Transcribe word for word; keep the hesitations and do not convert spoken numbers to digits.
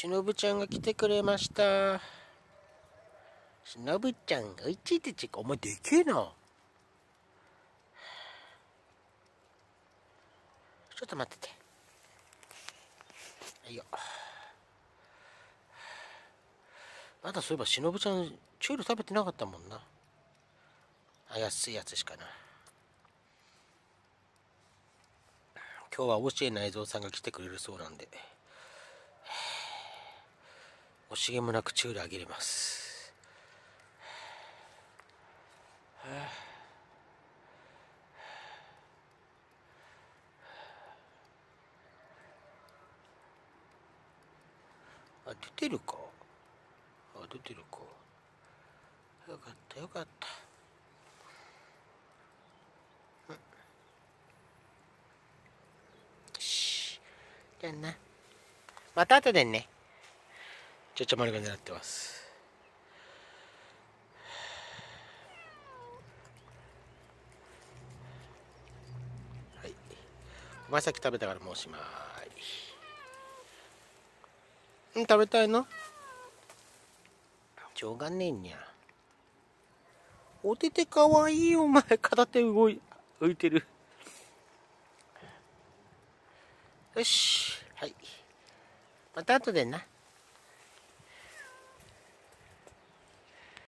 しのぶちゃんが来てくれました。しのぶちゃん、おいちいてち、お前でけえな。ちょっと待ってて。はいよ。まだそういえばしのぶちゃん、チュール食べてなかったもんな。あ、安いやつしかな。今日は教え内蔵さんが来てくれるそうなんで、惜しげもなくチュールあげれます。あ、出てるか。あ、出てるか。よかったよかった。よし。じゃあな。また後でね。ちょちょ丸が狙ってます。はい。お前さっき食べたからもうおしまい。うん、食べたいの？しょうがねえにゃ。おててかわいいお前。片手動い、浮いてる。よし。はい。また後でな。